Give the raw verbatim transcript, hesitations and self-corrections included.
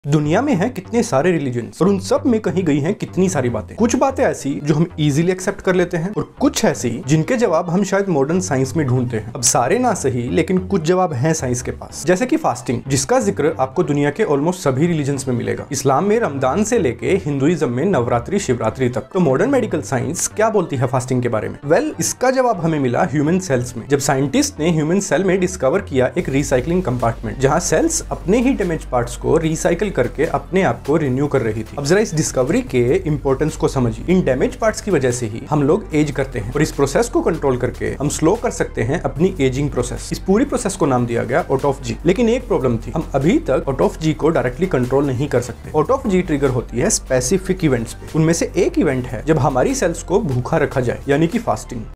दुनिया में है कितने सारे रिलीजन्स और उन सब में कही गई हैं कितनी सारी बातें। कुछ बातें ऐसी जो हम इजीली एक्सेप्ट कर लेते हैं और कुछ ऐसी जिनके जवाब हम शायद मॉडर्न साइंस में ढूंढते हैं। अब सारे ना सही, लेकिन कुछ जवाब हैं साइंस के पास, जैसे कि फास्टिंग, जिसका जिक्र आपको दुनिया के ऑलमोस्ट सभी रिलीजन्स में मिलेगा। इस्लाम में रमजान से लेके हिंदुइज्म में नवरात्रि शिवरात्रि तक। तो मॉडर्न मेडिकल साइंस क्या बोलती है फास्टिंग के बारे में? वेल well, इसका जवाब हमें मिला ह्यूमन सेल्स में, जब साइंटिस्ट ने ह्यूमन सेल में डिस्कवर किया एक रिसाइकलिंग कंपार्टमेंट, जहां सेल्स अपने ही डैमेज पार्ट्स को रिसाइकिल करके अपने आपको रिन्यू कर रही थी। अब जरा इस डिस्कवरी के इंपॉर्टेंस को समझिए। इन डैमेज पार्ट्स की वजह से ही हम लोग एज करते हैं और इस प्रोसेस को कंट्रोल करके हम स्लो कर सकते हैं अपनी एजिंग प्रोसेस। इस पूरी प्रोसेस को नाम दिया गया ऑटोफजी। लेकिन एक प्रॉब्लम थी, हम अभी तक ऑटोफजी को डायरेक्टली कंट्रोल नहीं कर सकते। ऑटोफजी ट्रिगर होती है स्पेसिफिक इवेंट्स पे। उनमें से एक इवेंट है जब हमारी सेल्स को भूखा रखा जाए, यानी कि फास्टिंग।